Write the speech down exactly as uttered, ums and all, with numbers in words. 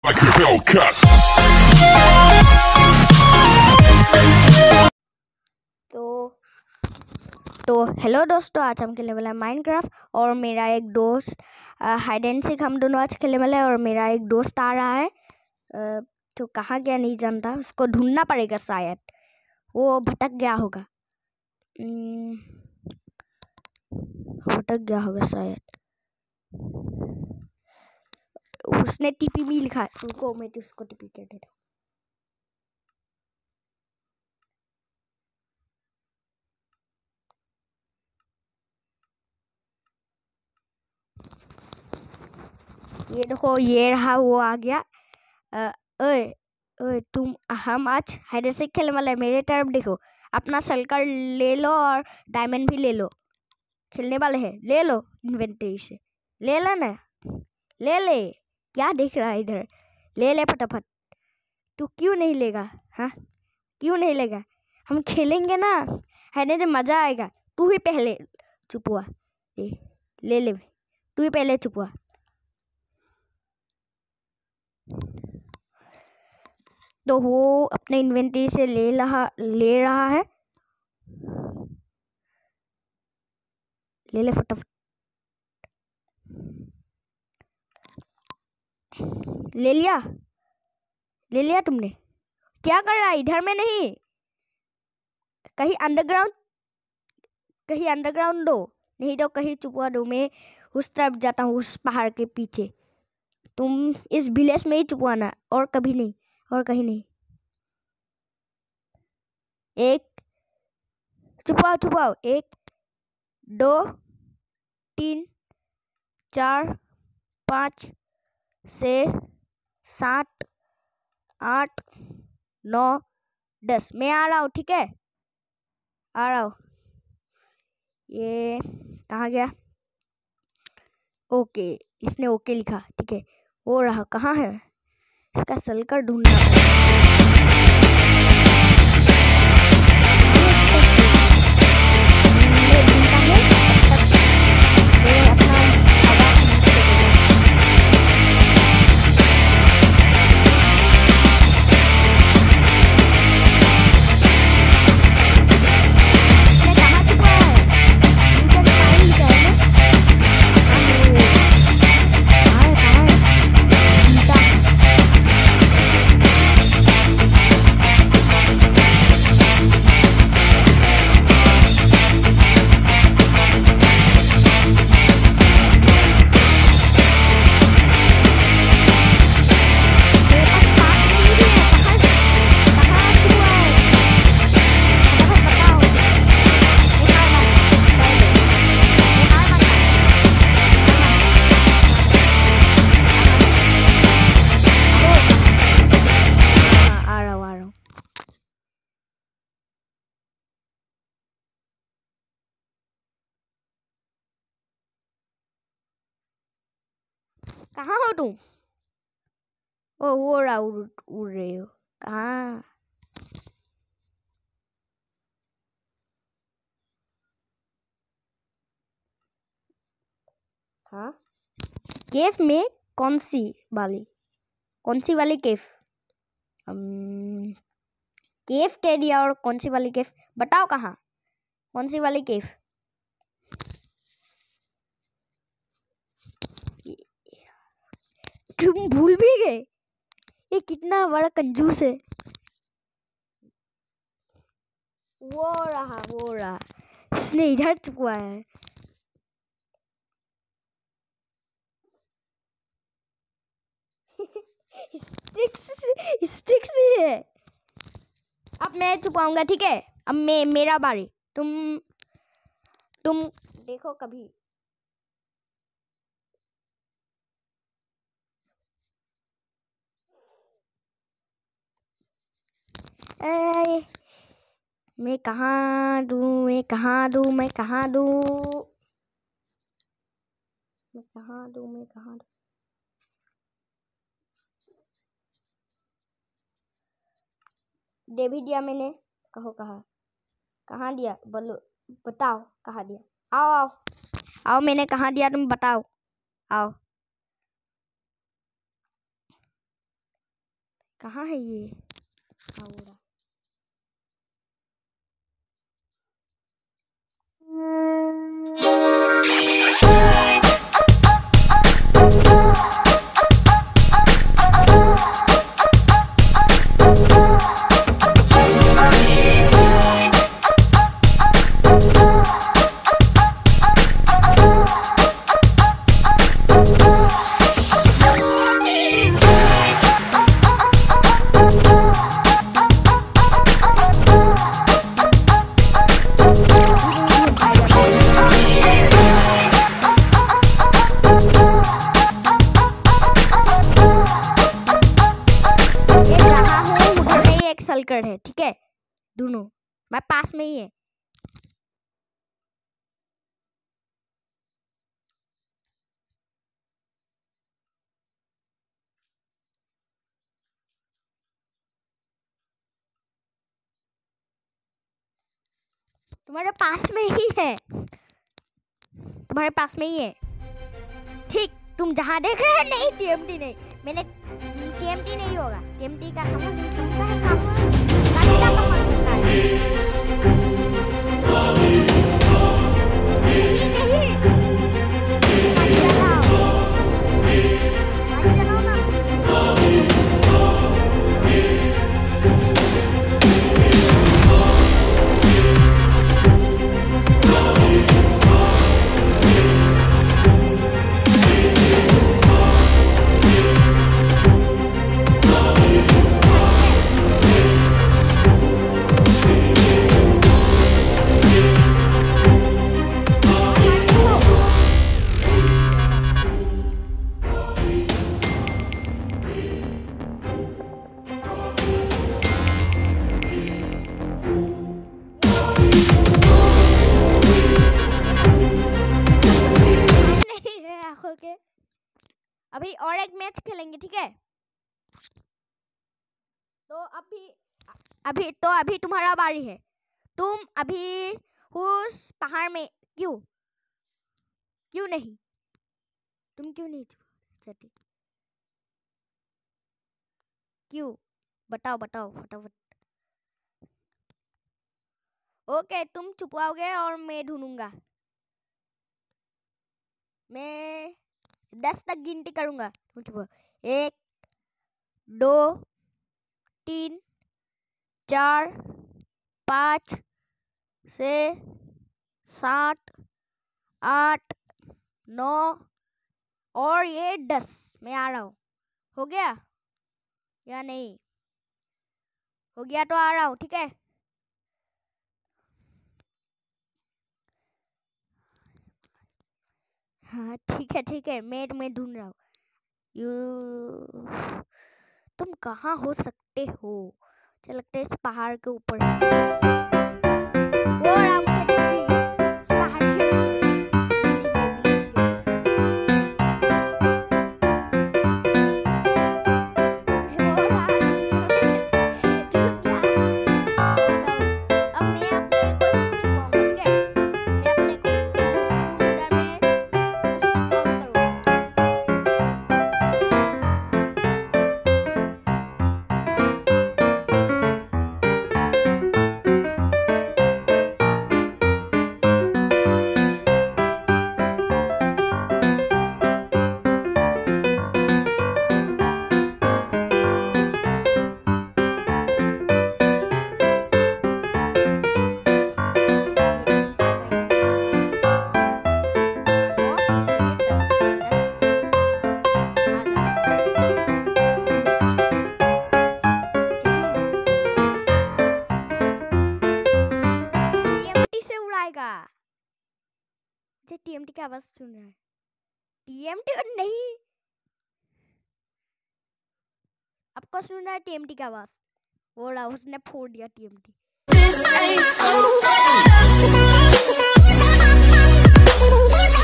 Like a Hellcat. तो तो hello दोस्तों, आज हम खेलने वाला है माइनक्राफ्ट और मेरा एक दोस्त हाइड एंड सीक हम दोनों आज खेलने वाले हैं। और मेरा एक दोस्त आ रहा है, आ, तो कहाँ गया नहीं जानता, उसको ढूंढना पड़ेगा। शायद वो भटक गया होगा, हम्म, भटक गया होगा शायद। उसने टीपी भी लिखा है, रुको मैं तो उसको टीपी कर देता हूँ। ये देखो, ये रहा, वो आ गया। अ, ओए ओए तुम, हम आज हाइड एंड सीक खेलने वाले हैं। मेरे तरफ देखो, अपना सर्कल ले लो और डायमंड भी ले लो। खेलने वाले हैं, ले लो इन्वेंटरी से, ले लो ना, ले ले। क्या देख रहा है इधर, ले ले फटाफट। तू क्यों नहीं लेगा? हाँ, क्यों नहीं लेगा? हम खेलेंगे ना, हाइड एंड सीक मजा आएगा। तू ही पहले चुप हुआ, ले ले ले, तू ही पहले चुप हुआ। तो वो अपने इन्वेंटरी से ले रहा ले रहा है, ले ले फटाफट, ले लिया, ले लिया तुमने? क्या कर रहा है? इधर में नहीं, कहीं अंडरग्राउंड, कहीं अंडरग्राउंड दो, नहीं तो कहीं छुपवा दो। मैं उस तरफ जाता हूँ, उस पहाड़ के पीछे। तुम इस विलेज में ही छुपवाना, और कभी नहीं, और कहीं नहीं। एक, छुपाओ छुपाओ, एक दो तीन चार पाँच छः सात आठ नौ दस। मैं आ रहा हूँ, ठीक है, आ रहा हूँ। ये कहाँ गया? ओके, इसने ओके लिखा, ठीक है। वो रहा, कहाँ है? इसका सर्कल ढूंढना पड़ेगा। मैं ढूंढता हूँ, तब तक मैं अपना आवाज नीचे दे दूँगा। मैं कहाँ छुपा है? मुझे दिखाई नहीं दे रहा है। कहाँ है, कहाँ है? ढूंढता हूँ। मेरे पास पाँच नहीं भी है, कहाँ कहाँ छुपा है? फटाफट बताओ। मैं हार मानता हूँ, मैं हार मानता हूँ। हाँ, आ रहा हूँ, आ रहा हूँ। कहाँ हो तुम? ओ, वो रहा, उड़ उड़ रहे हो कहाँ? हाँ, केफ में? कौन सी वाली, कौन सी वाली केफ? हम केफ कह दिया, और कौन सी वाली केफ बताओ, कहाँ, कौन सी वाली केफ? तुम भूल भी गए, ये कितना बड़ा कंजूस है। वो रहा, वो रहा, इसने इधर छुपा है। स्टिक्स स्टिक्स ही है। अब मैं छुपाऊंगा, ठीक है। अब मैं, मेरा बारी। तुम तुम देखो कभी। ए, मैं कहाँ दूँ, मैं कहाँ दूँ, मैं कहाँ दूँ, मैं कहाँ दूँ, मैं कहाँ दूँ? दे भी दिया मैंने, कहो कहाँ, कहाँ दिया बोलो, बताओ कहाँ दिया। आओ आओ आओ, मैंने कहाँ दिया तुम बताओ, आओ। कहाँ है ये? हाँ हो रहा। सर्कल है, ठीक है, दोनों मैं पास में ही है। तुम्हारे पास में ही है, तुम्हारे पास में ही है, ठीक। तुम जहाँ देख रहे हैं, नहीं टीएमटी नहीं, मैंने टीएमटी नहीं होगा, टीएमटी का काम है, काम अभी और एक मैच खेलेंगे, ठीक है। तो अभी अभी तो अभी तुम्हारा बारी है। तुम अभी उस पहाड़ में क्यों क्यों नहीं तुम क्यों नहीं चढ़ती? क्यों? बताओ बताओ फटाफट। ओके, तुम छुपाओगे और मैं ढूंढूंगा। मैं दस तक गिनती करूंगा। एक, दो, तीन, चार, पाँच, छः, सात, आठ, नौ और ये दस। मैं आ रहा हूँ। हो गया या नहीं? हो गया तो आ रहा हूँ, ठीक है। हाँ ठीक है ठीक है, मैं मैं ढूंढ रहा हूँ। यू तुम कहाँ हो सकते हो? मुझे लगता है इस पहाड़ के ऊपर है। वो रहा, मुझे दिख गई है, इस पहाड़ के ऊपर। वो रहा, ढूंढ लिया। अब मैं अपने को छुपाऊंगा, ठीक है। मैं अपने को ढूंढूंगा, मैं दस तक काउंट करूंगा। टीएमटी की आवाज सुन रहा है। टीएमटी नहीं, आपको सुन रहा है टीएमटी की आवाज। वो रहा, उसने फोड़ दिया टीएमटी। This ain't over.